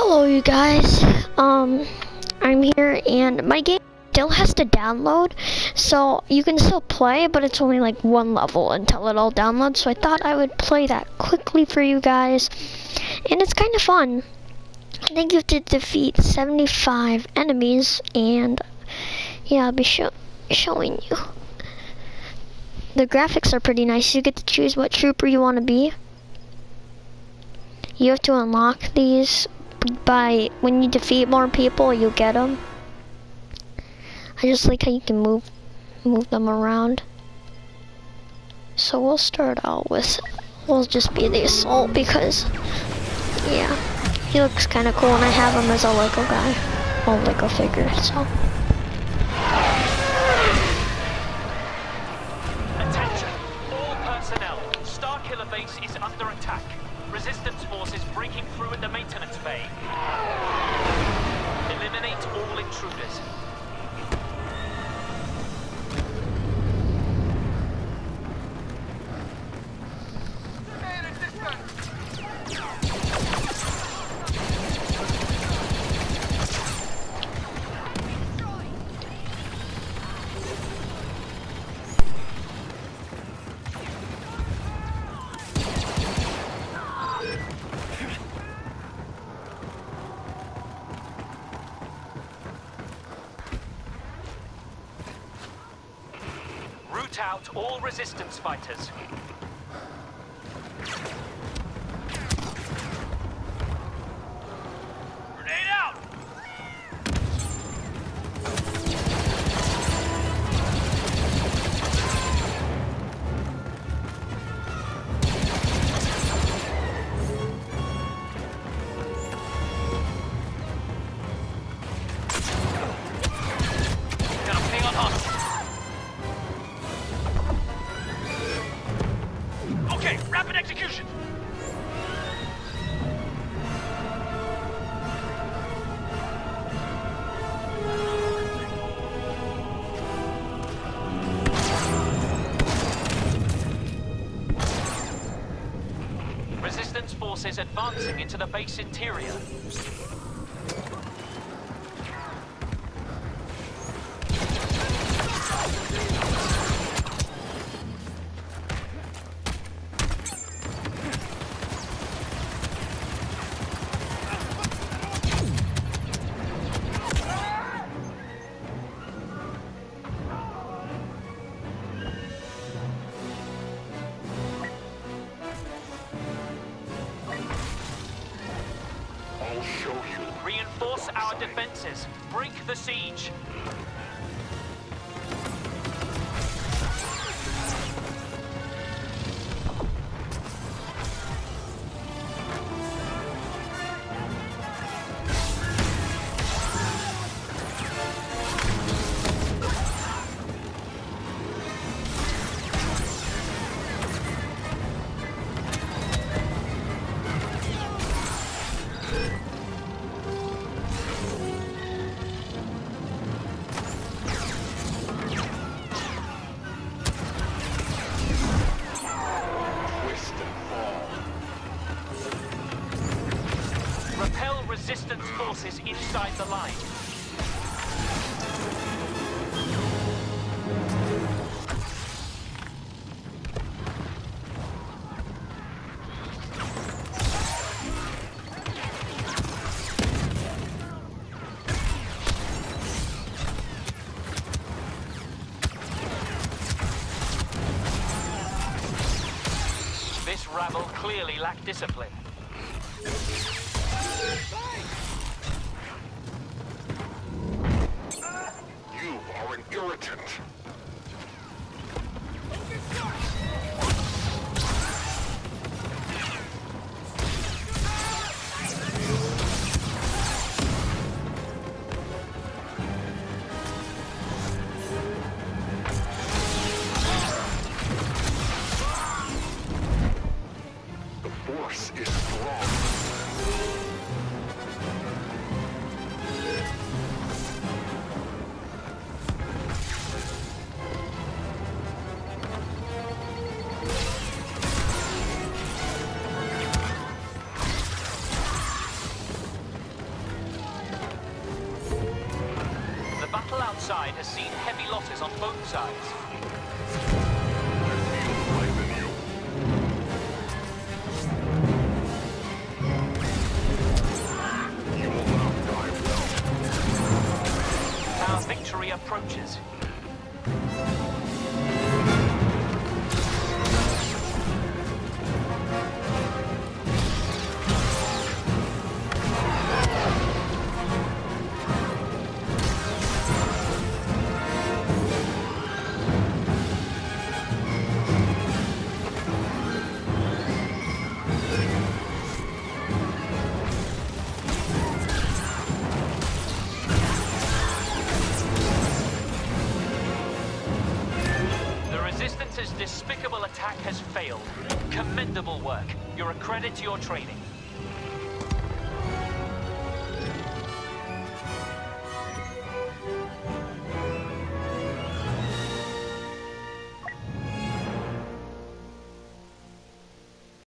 Hello you guys, I'm here and my game still has to download, so you can still play, but it's only like one level until it all downloads, so I thought I would play that quickly for you guys, and it's kind of fun. I think you have to defeat 75 enemies, and yeah, I'll be showing you. The graphics are pretty nice. You get to choose what trooper you want to be. You have to unlock these by when you defeat more people, you get them. I just like how you can move them around. So we'll start out with, we'll just be the assault because, yeah, he looks kind of cool, and I have him as a Lego guy, well, Lego figure. So. Attention, all personnel. Starkiller base is under attack. Resistance forces breaking through at the maintenance bay. Eliminate all intruders. Root out all resistance fighters. Grenade out! Gonna ping on us. Okay, rapid execution. Resistance forces advancing into the base interior. I'll show you. Reinforce our defenses. Break the siege. Twist and fall. Repel resistance forces inside the line. This rabble clearly lack discipline. You are an irritant. The force is battle outside has seen heavy losses on both sides. I feel life in you. You will not die well. Our victory approaches. Resistance's despicable attack has failed. Commendable work. You're a credit to your training.